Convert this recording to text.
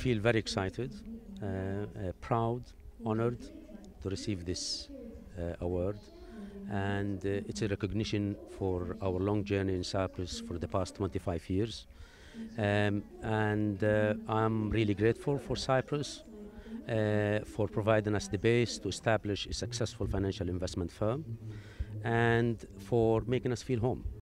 feel very excited, proud, honored to receive this award. And it's a recognition for our long journey in Cyprus for the past 25 years. I'm really grateful for Cyprus for providing us the base to establish a successful financial investment firm and for making us feel home.